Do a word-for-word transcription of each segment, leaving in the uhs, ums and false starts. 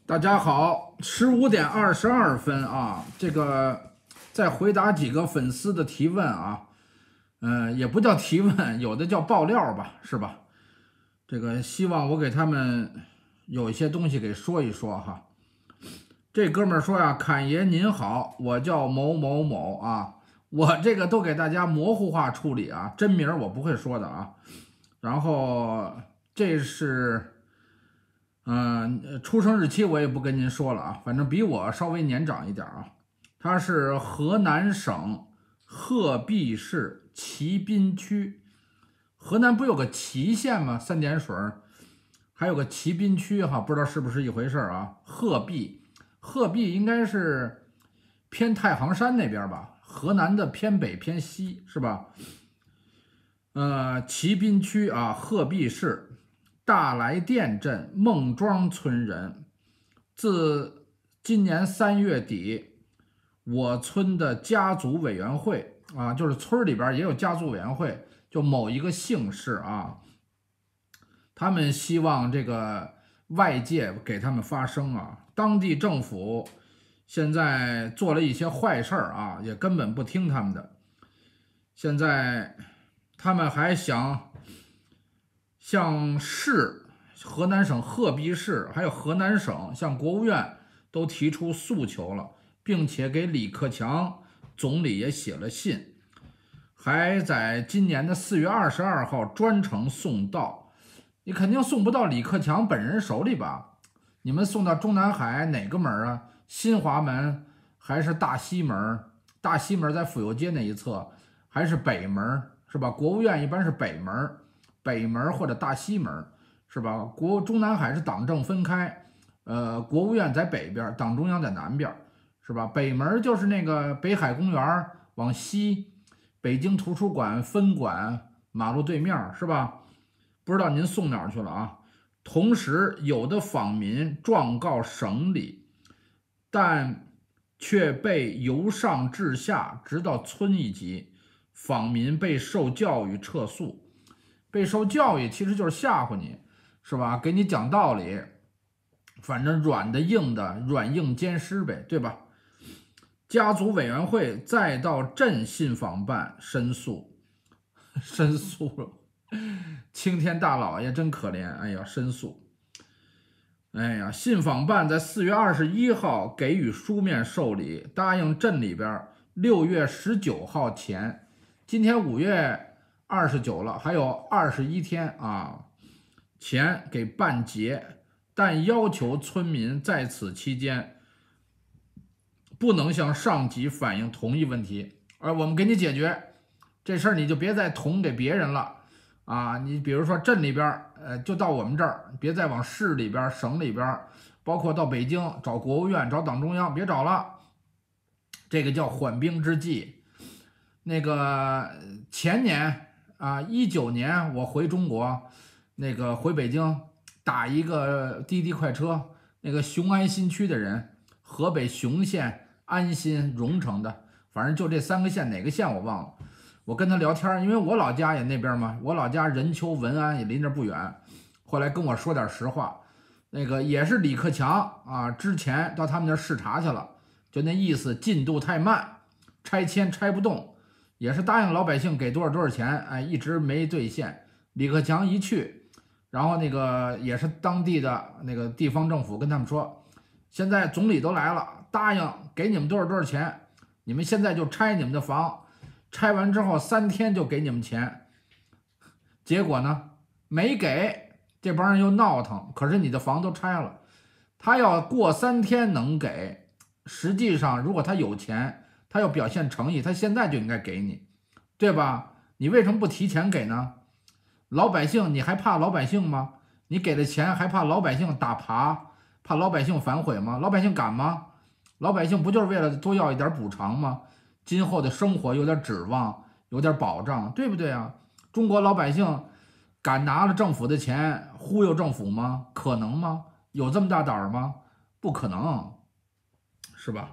大家好，十五点二十二分啊，这个再回答几个粉丝的提问啊，嗯、也不叫提问，有的叫爆料吧，是吧？这个希望我给他们有一些东西给说一说哈。这哥们儿说呀，侃爷您好，我叫某某某啊，我这个都给大家模糊化处理啊，真名我不会说的啊。然后这是。嗯、呃，出生日期我也不跟您说了啊，反正比我稍微年长一点啊。他是河南省鹤壁市齐滨区，河南不有个淇县吗？三点水，还有个齐滨区哈，不知道是不是一回事啊？鹤壁，鹤壁应该是偏太行山那边吧，河南的偏北偏西是吧？呃，齐滨区啊，鹤壁市。大来店镇孟庄村人，自今年三月底，我村的家族委员会啊，就是村里边也有家族委员会，就某一个姓氏啊，他们希望这个外界给他们发声啊，当地政府现在做了一些坏事儿啊，也根本不听他们的，现在他们还想。像市、河南省鹤壁市，还有河南省向国务院都提出诉求了，并且给李克强总理也写了信，还在今年的四月二十二号专程送到。你肯定送不到李克强本人手里吧？你们送到中南海哪个门啊？新华门还是大西门？大西门在府右街那一侧，还是北门是吧？国务院一般是北门。北门或者大西门是吧？国中南海是党政分开，呃，国务院在北边，党中央在南边，是吧？北门就是那个北海公园往西，北京图书馆分馆马路对面，是吧？不知道您送哪儿去了啊？同时，有的访民状告省里，但却被由上至下，直到村一级，访民被受教育撤诉。被受教育其实就是吓唬你，是吧？给你讲道理，反正软的硬的，软硬兼施呗，对吧？家族委员会再到镇信访办申诉，申诉了，青天大老爷真可怜，哎呀，申诉，哎呀，信访办在四月二十一号给予书面受理，答应镇里边六月十九号前，今天五月。二十九了，还有二十一天啊，钱给办结，但要求村民在此期间不能向上级反映同一问题，而我们给你解决这事儿，你就别再捅给别人了啊！你比如说镇里边，呃，就到我们这儿，别再往市里边、省里边，包括到北京找国务院、找党中央，别找了，这个叫缓兵之计。那个前年。啊，一九年我回中国，那个回北京打一个滴滴快车，那个雄安新区的人，河北雄县、安新、荣城的，反正就这三个县，哪个县我忘了。我跟他聊天，因为我老家也那边嘛，我老家任丘、文安也离那不远。后来跟我说点实话，那个也是李克强啊，之前到他们那视察去了，就那意思，进度太慢，拆迁拆不动。也是答应老百姓给多少多少钱，哎，一直没兑现。李克强一去，然后那个也是当地的那个地方政府跟他们说，现在总理都来了，答应给你们多少多少钱，你们现在就拆你们的房，拆完之后三天就给你们钱。结果呢，没给，这帮人又闹腾。可是你的房都拆了，他要过三天能给，实际上如果他有钱。他要表现诚意，他现在就应该给你，对吧？你为什么不提前给呢？老百姓，你还怕老百姓吗？你给了钱还怕老百姓打爬，怕老百姓反悔吗？老百姓敢吗？老百姓不就是为了多要一点补偿吗？今后的生活有点指望，有点保障，对不对啊？中国老百姓敢拿了政府的钱忽悠政府吗？可能吗？有这么大胆儿吗？不可能，是吧？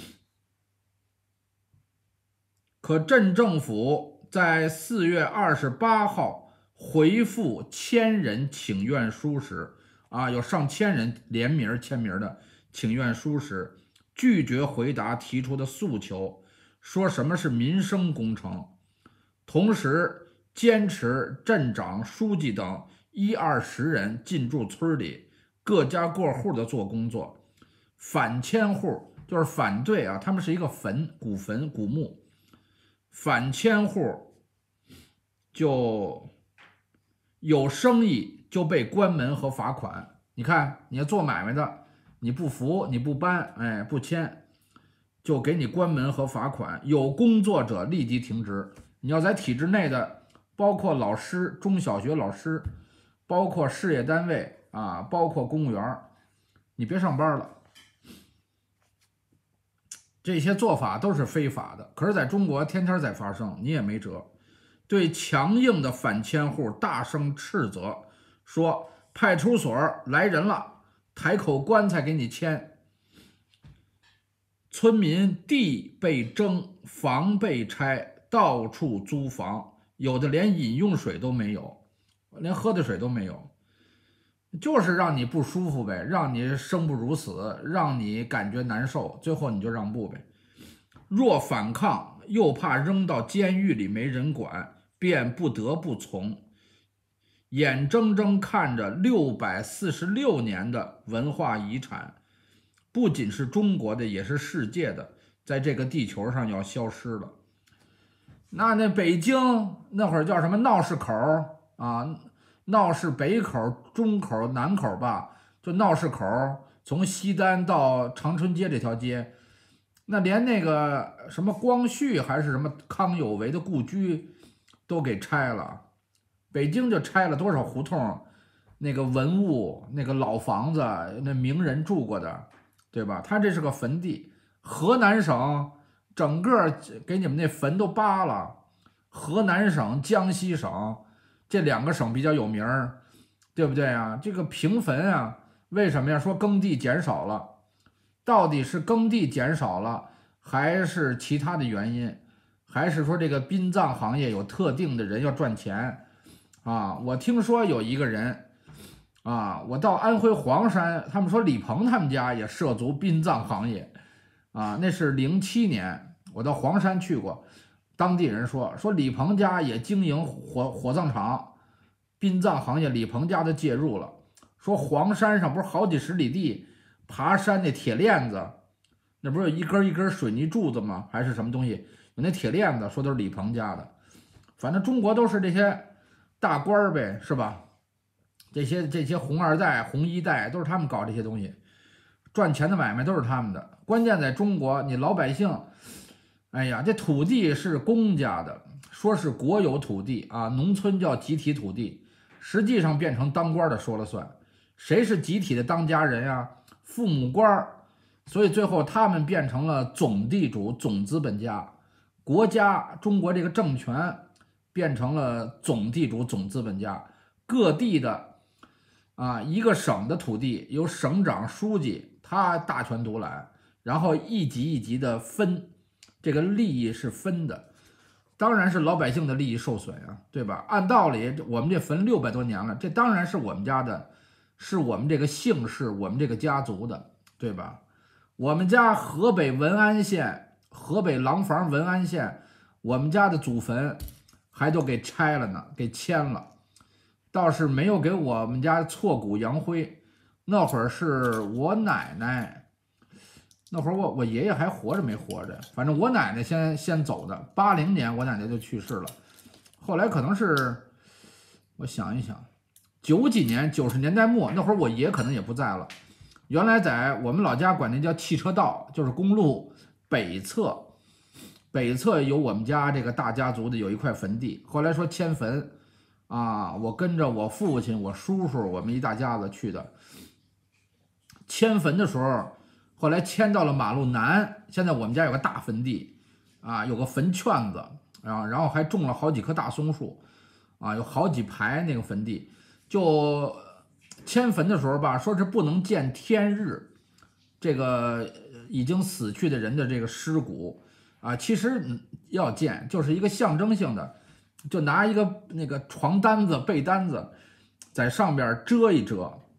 可镇政府在四月二十八号回复千人请愿书时， 啊，有上千人联名签名的请愿书时，拒绝回答提出的诉求，说什么是民生工程，同时坚持镇长、书记等一二十人进驻村里，各家各户的做工作，反迁户就是反对啊，他们是一个坟古坟古墓，反迁户就有生意就被关门和罚款。你看，你要做买卖的，你不服，你不搬，哎，不签，就给你关门和罚款。有工作者立即停职。你要在体制内的，包括老师、中小学老师，包括事业单位啊，包括公务员，你别上班了。这些做法都是非法的，可是在中国天天在发生，你也没辙。对强硬的反迁户大声斥责，说派出所来人了，抬口棺材给你迁。村民地被征，房被拆，到处租房，有的连饮用水都没有，连喝的水都没有，就是让你不舒服呗，让你生不如死，让你感觉难受，最后你就让步呗。若反抗，又怕扔到监狱里没人管，便不得不从。眼睁睁看着六百四十六年的文化遗产，不仅是中国的，也是世界的，在这个地球上要消失了。那那北京那会儿叫什么闹市口啊？闹市北口、中口、南口吧，就闹市口，从西单到长春街这条街，那连那个什么光绪还是什么康有为的故居都给拆了。北京就拆了多少胡同，那个文物、那个老房子，那名人住过的，对吧？它这是个坟地。河南省整个给你们那坟都扒了。河南省、江西省这两个省比较有名儿，对不对啊？这个平坟啊，为什么呀？说耕地减少了，到底是耕地减少了，还是其他的原因？还是说这个殡葬行业有特定的人要赚钱？啊，我听说有一个人啊，我到安徽黄山，他们说李鹏他们家也涉足殡葬行业啊，那是零七年，我到黄山去过，当地人说说李鹏家也经营火火葬场，殡葬行业李鹏家的介入了，说黄山上不是好几十里地，爬山那铁链子，那不是一根一根水泥柱子吗？还是什么东西？有那铁链子，说都是李鹏家的，反正中国都是这些大官儿呗，是吧？这些这些红二代、红一代都是他们搞这些东西，赚钱的买卖都是他们的。关键在中国，你老百姓，哎呀，这土地是公家的，说是国有土地啊，农村叫集体土地，实际上变成当官的说了算。谁是集体的当家人呀？父母官儿，所以最后他们变成了总地主、总资本家，国家中国这个政权变成了总地主、总资本家，各地的啊一个省的土地由省长、书记他大权独揽，然后一级一级的分，这个利益是分的，当然是老百姓的利益受损啊，对吧？按道理我们这坟六百多年了，这当然是我们家的，是我们这个姓氏、我们这个家族的，对吧？我们家河北文安县，河北廊坊文安县，我们家的祖坟还都给拆了呢，给迁了，倒是没有给我们家挫骨扬灰。那会儿是我奶奶，那会儿我我爷爷还活着没活着，反正我奶奶先先走的，八零年我奶奶就去世了，后来可能是我想一想，九几年九十年代末那会儿我爷可能也不在了。原来在我们老家管那叫汽车道，就是公路北侧，北侧有我们家这个大家族的有一块坟地，后来说迁坟啊，我跟着我父亲、我叔叔，我们一大家子去的。迁坟的时候，后来迁到了马路南，现在我们家有个大坟地啊，有个坟圈子啊，然后还种了好几棵大松树啊，有好几排那个坟地，就。迁坟的时候吧，说是不能见天日，这个已经死去的人的这个尸骨啊，其实要见，就是一个象征性的，就拿一个那个床单子、被单子在上边遮一遮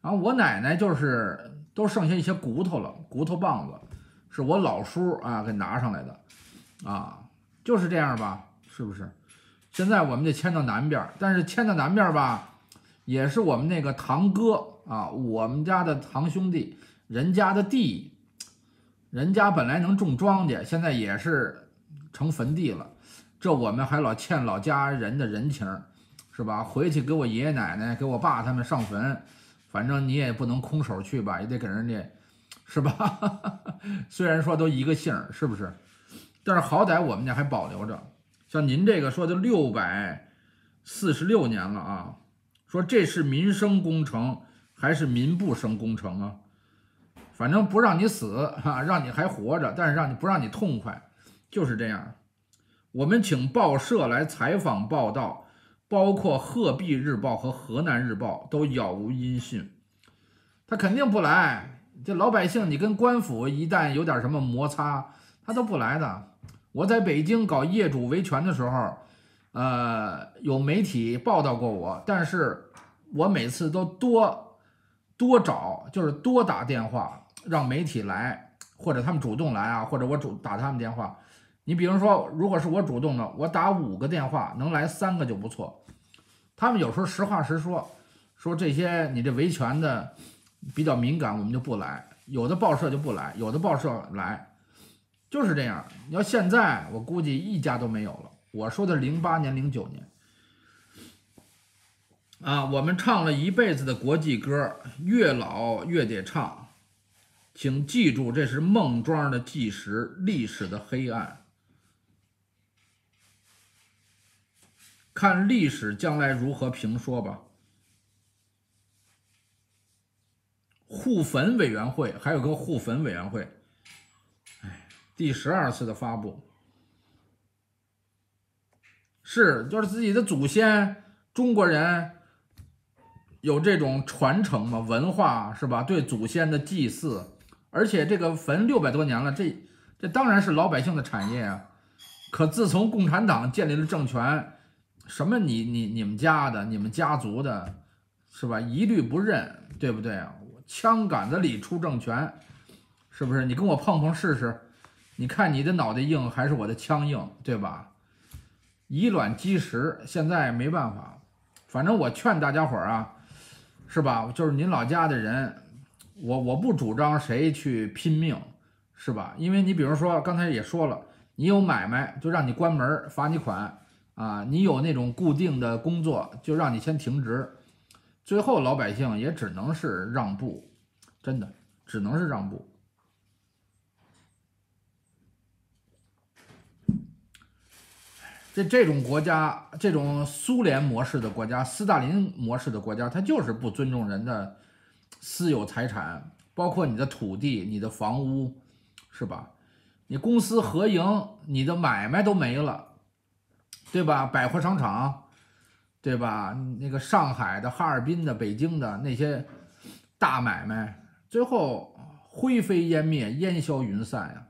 然后我奶奶就是都剩下一些骨头了，骨头棒子，是我老叔啊给拿上来的，啊，就是这样吧，是不是？现在我们得迁到南边，但是迁到南边吧，也是我们那个堂哥啊，我们家的堂兄弟，人家的地，人家本来能种庄稼，现在也是成坟地了，这我们还老欠老家人的人情，是吧？回去给我爷爷奶奶、给我爸他们上坟，反正你也不能空手去吧，也得给人家，是吧？虽然说都一个姓，是不是？但是好歹我们家还保留着。像您这个说的六百四十六年了啊，说这是民生工程还是民不生工程啊？反正不让你死哈、啊，让你还活着，但是让你不让你痛快，就是这样。我们请报社来采访报道，包括鹤壁日报和河南日报都杳无音讯，他肯定不来。这老百姓，你跟官府一旦有点什么摩擦，他都不来的。我在北京搞业主维权的时候，呃，有媒体报道过我，但是我每次都多多找，就是多打电话让媒体来，或者他们主动来啊，或者我主打他们电话。你比如说，如果是我主动的，我打五个电话，能来三个就不错。他们有时候实话实说，说这些你这维权的比较敏感，我们就不来。有的报社就不来，有的报社来。就是这样，你要现在我估计一家都没有了。我说的零八年、零九年，啊，我们唱了一辈子的国际歌，越老越得唱，请记住，这是孟庄的纪实，历史的黑暗。看历史将来如何评说吧。护坟委员会还有个护坟委员会。第十二次的发布，是就是自己的祖先，中国人有这种传承嘛，文化是吧？对祖先的祭祀，而且这个坟六百多年了，这这当然是老百姓的产业啊。可自从共产党建立了政权，什么你你你们家的、你们家族的，是吧？一律不认，对不对啊？枪杆子里出政权，是不是？你跟我碰碰试试。你看你的脑袋硬还是我的枪硬，对吧？以卵击石，现在没办法。反正我劝大家伙儿啊，是吧？就是您老家的人，我我不主张谁去拼命，是吧？因为你比如说刚才也说了，你有买卖就让你关门罚你款啊，你有那种固定的工作就让你先停职，最后老百姓也只能是让步，真的只能是让步。这这种国家，这种苏联模式的国家，斯大林模式的国家，它就是不尊重人的私有财产，包括你的土地、你的房屋，是吧？你公私合营，你的买卖都没了，对吧？百货商场，对吧？那个上海的、哈尔滨的、北京的那些大买卖，最后灰飞烟灭、烟消云散呀。